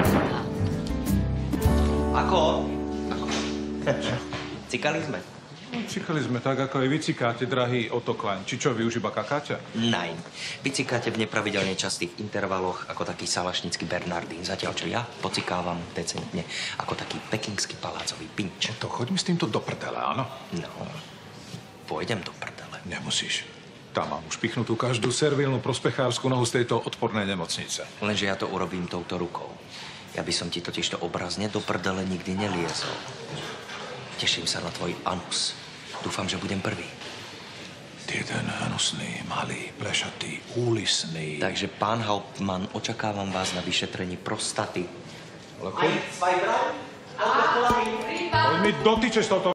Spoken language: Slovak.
Ako? Cikali sme? Cikali sme tak, ako aj vy cikáte, drahý Otto Klein. Či čo, vy už iba kakáte? Nein. Vy cikáte v nepravidelne častých intervaloch ako taký salašnický Bernardín. Zatiaľ, čo ja pocikávam decentne ako taký pekingský palácový pinč. To choď mi s týmto do prdele, áno? No, pôjdem do prdele. Nemusíš. Tam mám už pichnutú každú servilnú prospechárskú nohu z tejto odpornej nemocnice. Lenže ja to urobím touto rukou. Ja by som ti totižto obrazne do prdele nikdy neliezol. Teším sa na tvoj anus. Dúfam, že budem prvý. Ty ten hnusný, malý, plešatý, úlisný. Takže, pán Hauptmann, očakávam vás na vyšetrení prostaty. Poď mi dotyčeš toto.